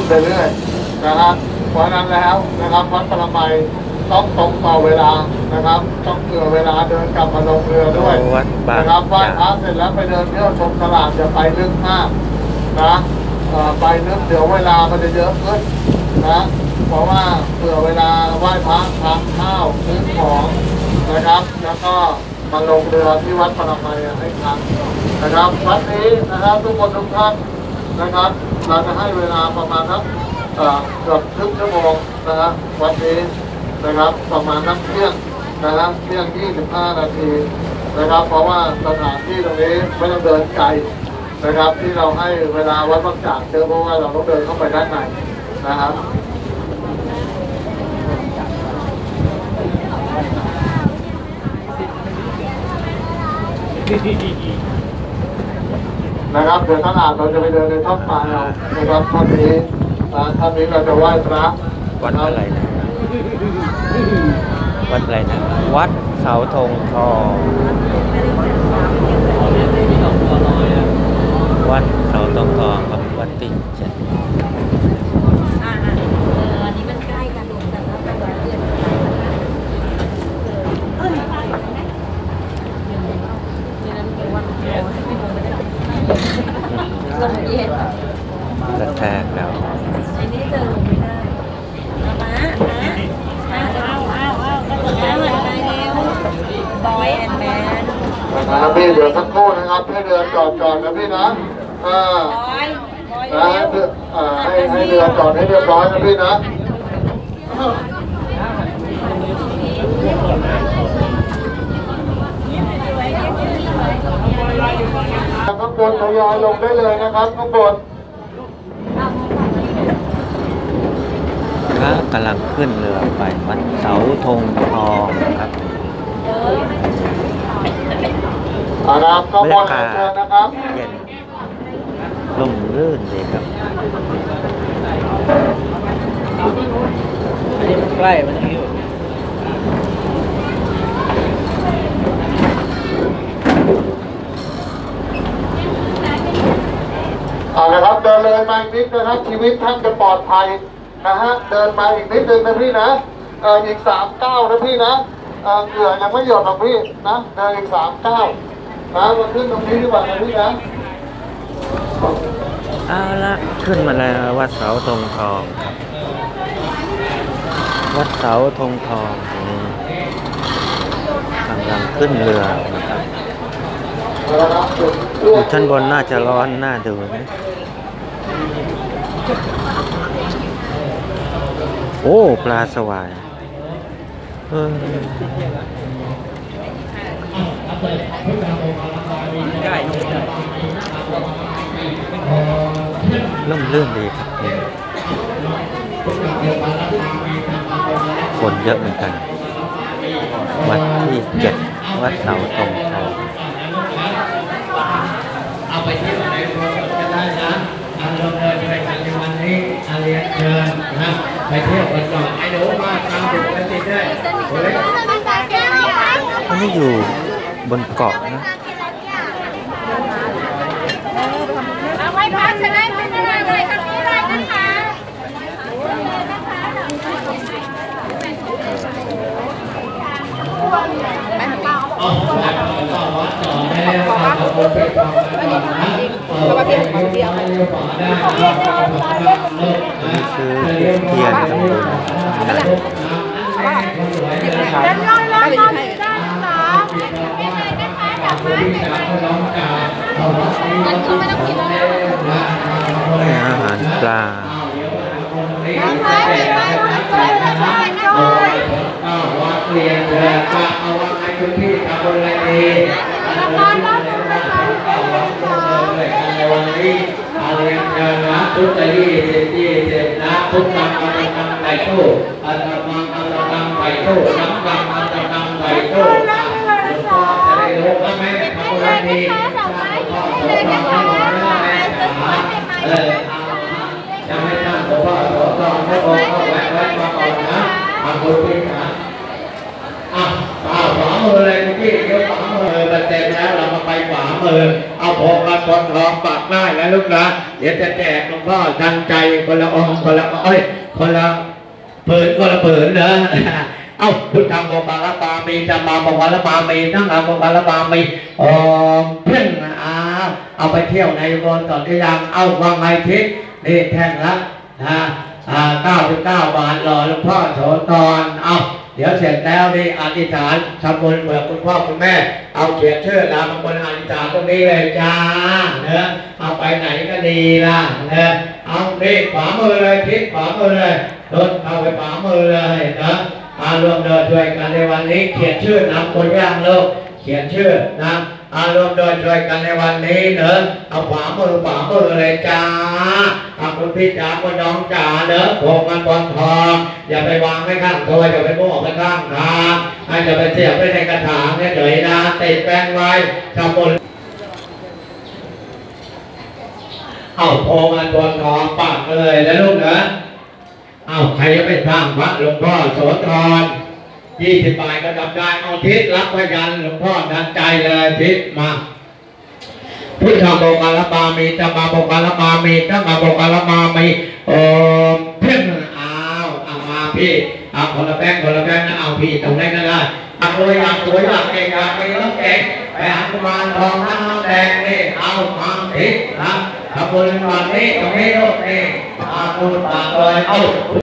ไปเรื่อยนะครับเพราะนั้นแล้วนะครับวัดปรมัยต้องตรงต่อเวลานะครับต้องเผื่อเวลาเดินกลับมาลงเรือด้วยนะครับไหว้พระเสร็จแล้วไปเดินเที่ยวชมตลาดจะไปลึกมากนะไปลึกเดี๋ยวเวลามันจะเยอะขึ้นนะเพราะว่าเผื่อเวลาไหว้พระทานข้าวซื้อของนะครับแล้วก็มาลงเรือที่วัดปรมัยให้ทันนะครับวัดนี้นะครับทุกคนทุกท่านนะครับเราจะให้เวลาประมาณนั้นเกือบครึ่งชั่วโมงนะครับวันนี้นะครับประมาณนักเที่ยงนะครับเที่ยง25 นาทีนะครับเพราะว่าสถานที่ตรงนี้ไม่ต้องเดินไกลนะครับที่เราให้เวลาวัดบางจากเจอเพราะว่าเราต้องเดินเข้าไปด้านในนะครับนะครับเดี๋ยวตลาดเราจะไปเดินในท่อนปลายเรานะครับท่อนนี้เราจะไหว้พระวัดอะไรนะวัดอะไรนะวัดเสาธงทองวัดเสาธงทองกับวัดติ่งเจ็ดอันนี้มันใกล้กันแต่ว่าเป็นวัดเดือนลมเย็นกระแทกแล้วอันนี้เจอลงไม่ได้บอยแอนด์แมนนะครับพี่เดี๋ยวสักครู่นะครับให้เรือจอดก่อนนะพี่นะให้เรือจอดให้เรียบร้อยนะพี่นะข้างบนทยอยลงได้เลยนะครับข้างบนพระกำลังขึ้นเรือไปวัดเสาธงทองครับนะครับก็บนเชิญนะครับเย็นลมรื่นเลยครับอันนี้มันใกล้มันต้องอยู่นะครับเดินเลยมาอีกนิดนะครับชีวิตท่านจะปลอดภัยนะฮะเดินมาอีกนิดนึงนะพี่นะอีก3 ก้าวนะพี่นะเหงื่อยังไม่หยดหรอกพี่นะเดินอีก3 ก้าวนะมาขึ้นตรงนี้ดีกว่านะพี่นะเอาละขึ้นมาแล้ววัดเสาธงทองครับวัดเสาธงทองกำลังขึ้นเรือนะครับอยู่ชั้นบนน่าจะร้อนน่าดูนะโอ้ปลาสวายล่มลื่นดีครับคนเยอะเหมือนกันวัดที่7วัดเสาธงทองเอาไปเที่ยวในโรงกันได้นะเราเดินไปกันในวันนี้เรียนเชิญนะไปเที่ยวกันก่อนไอ้หนูมาตามดูกันติดด้วยมันไม่อยู่บนเกาะนะเอาไว้พักจะได้เป็นอะไรเลยทางนี้เลยนะคะซื้อเทียนทำบุญให้อาหารปลาวัดเรียนเรือจะเอาวัดในพื้นที่ตำบลอะไรดีในวันนี้เรียนเชิญนะทุก20นะทุกกรรมอัตกรรมไก่ตู้อัตมังอัตกรรมไก่ตู้น้ำกรรมอัตกรรมไก่ตู้หลวงพ่อจะได้รู้ว่าแม่ทำอะไรดีพ่อจะทำให้หมดแม่จะไม่ทำหลวงพ่อหลวงพ่อให้บอกเขาแวะมาก่อนนะมาคุยกันขวามือเลยพี่เดี๋ยวขวามือเต็มแล้วเรามาไปขวามือเอาพอกันพอทองปากได้แล้วลูกนะเดี๋ยวจะแจกหลวงพ่อทันใจคนละองค์คนละคนละผืนคนละผืนเนอะเอ้าพุทธังโมกาลปามีธรรมังโมกาลปามีทั้งหลายโมกาลปามีเพื่อนเอาไปเที่ยวในบนก่อนที่ยังเอาวางไงทิศนี่แท่งละ99 บาทรอหลวงพ่อโสธรเอาเดี๋ยวเสร็จแล้วนี่อธิษฐานทำบุญเผื่อคุณพ่อคุณแม่เอาเขียนชื่อนามสกุลอธิษฐานตรงนี้เลยจ้าเนอะเอาไปไหนก็ดีล่ะเนอะเอานี่ขวามือเลยทิศขวามือเลยรถเข้าไปขวามือเลยนะรวมเดินด้วยกันในวันนี้เขียนชื่อนามคนย่างโลกเขียนชื่อนะรวมเดินด้วยกันในวันนี้เนอะเอาขวามือเลยจ้าคุณพี่จ๋าคุณน้องจ๋าเนอะโผล่มันบอลทองอย่าไปวางไว้ข้างตัวอย่าไปโม่ไว้ข้างทางให้จะไปเสียบไว้ในกระถางเนี่ยเฉยนะติดแป้งไว้ทำบุญเอาโผล่มันบอลทองปักเลยนะลูกเนอะเอาใครจะไปสร้างพระหลวงพ่อโสธร20 บาทก็ทำได้เอาทิศรับพยัญชนะหลวงพ่อดันใจเลยทิศมาพุทธังโมกาลปามีธัมมังโมกาลปามีสังฆังโมกาลปามีเพ่งเอามาพี่เอาคนละแบงค์นะเอาพี่ตรงไหนก็ได้สวยเก่งไปร้องเก่งไปหากุมารทองน้ำแดงนี่เอามาทิศนะขบวนวันนี้ตรงนี้ลูกนี่คุณตาเลยเอา